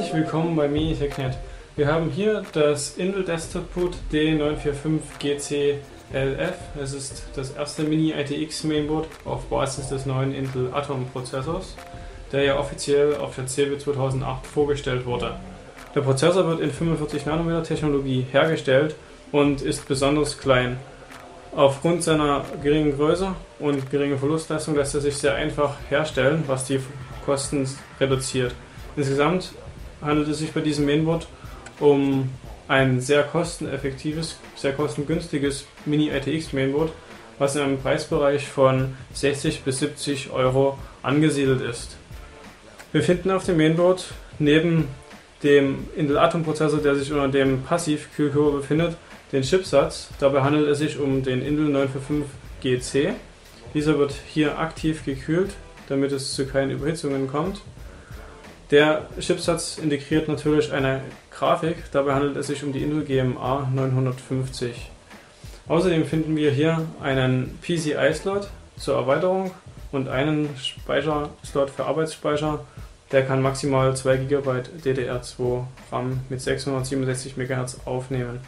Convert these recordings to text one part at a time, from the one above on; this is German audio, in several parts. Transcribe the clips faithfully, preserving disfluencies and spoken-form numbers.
Herzlich willkommen bei MiniTechNet. Wir haben hier das Intel Desktop Boot D neun vier fünf G C L F. Es ist das erste Mini-I T X Mainboard auf Basis des neuen Intel Atom Prozessors, der ja offiziell auf der C E B zweitausendacht vorgestellt wurde. Der Prozessor wird in fünfundvierzig Nanometer Technologie hergestellt und ist besonders klein. Aufgrund seiner geringen Größe und geringen Verlustleistung lässt er sich sehr einfach herstellen, was die Kosten reduziert. Insgesamt handelt es sich bei diesem Mainboard um ein sehr kosteneffektives, sehr kostengünstiges Mini-I T X Mainboard, was in einem Preisbereich von sechzig bis siebzig Euro angesiedelt ist. Wir finden auf dem Mainboard neben dem Intel Atom Prozessor, der sich unter dem Passivkühlkörper befindet, den Chipsatz. Dabei handelt es sich um den Intel neun vier fünf G C. Dieser wird hier aktiv gekühlt, damit es zu keinen Überhitzungen kommt. Der Chipsatz integriert natürlich eine Grafik, dabei handelt es sich um die Intel G M A neunhundertfünfzig. Außerdem finden wir hier einen P C I-Slot zur Erweiterung und einen Speicherslot für Arbeitsspeicher. Der kann maximal zwei Gigabyte D D R zwei RAM mit sechshundertsiebenundsechzig Megahertz aufnehmen.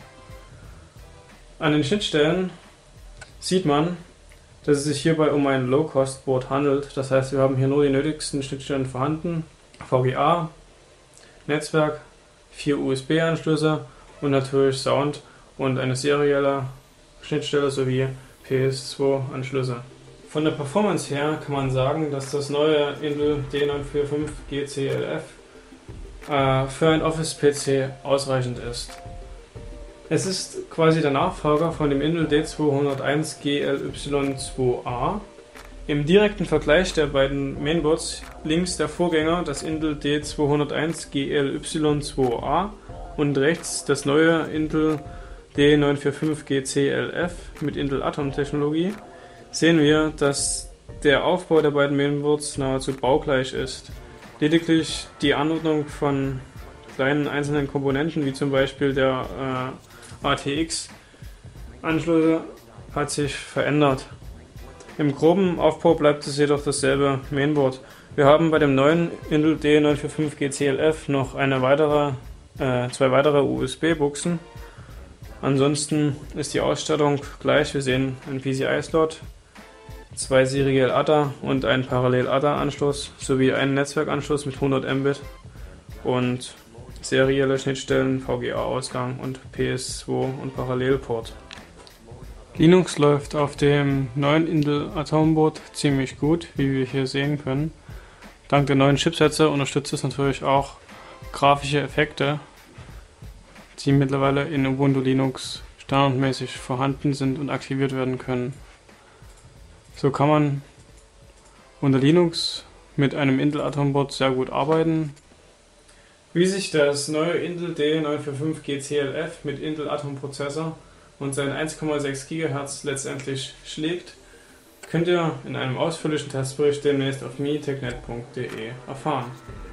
An den Schnittstellen sieht man, dass es sich hierbei um ein Low-Cost-Board handelt. Das heißt, wir haben hier nur die nötigsten Schnittstellen vorhanden. V G A, Netzwerk, vier U S B-Anschlüsse und natürlich Sound und eine serielle Schnittstelle sowie P S zwei Anschlüsse. Von der Performance her kann man sagen, dass das neue Intel D neun vier fünf G C L F äh, für ein Office-P C ausreichend ist. Es ist quasi der Nachfolger von dem Intel D zweihunderteins G L Y zwei A. Im direkten Vergleich der beiden Mainboards links der Vorgänger, das Intel D zweihunderteins G L Y zwei A, und rechts das neue Intel D neun vier fünf G C L F mit Intel Atom Technologie, sehen wir, dass der Aufbau der beiden Mainboards nahezu baugleich ist. Lediglich die Anordnung von kleinen einzelnen Komponenten, wie zum Beispiel der äh, A T X-Anschlüsse, hat sich verändert. Im groben Aufbau bleibt es jedoch dasselbe Mainboard. Wir haben bei dem neuen Intel D neun vier fünf G C L F noch eine weitere, äh, zwei weitere U S B-Buchsen. Ansonsten ist die Ausstattung gleich. Wir sehen einen P C I-Slot, zwei Serial A D A und einen Parallel A D A-Anschluss sowie einen Netzwerkanschluss mit hundert Mbit und serielle Schnittstellen, V G A-Ausgang und P S zwei und Parallelport. Linux läuft auf dem neuen Intel Atom Board ziemlich gut, wie wir hier sehen können. Dank der neuen Chipsätze unterstützt es natürlich auch grafische Effekte, die mittlerweile in Ubuntu Linux standardmäßig vorhanden sind und aktiviert werden können. So kann man unter Linux mit einem Intel Atom Board sehr gut arbeiten. Wie sich das neue Intel D neun vier fünf G C L F mit Intel Atom Prozessor und seinen eins Komma sechs Gigahertz letztendlich schlägt, könnt ihr in einem ausführlichen Testbericht demnächst auf minitechnet punkt de erfahren.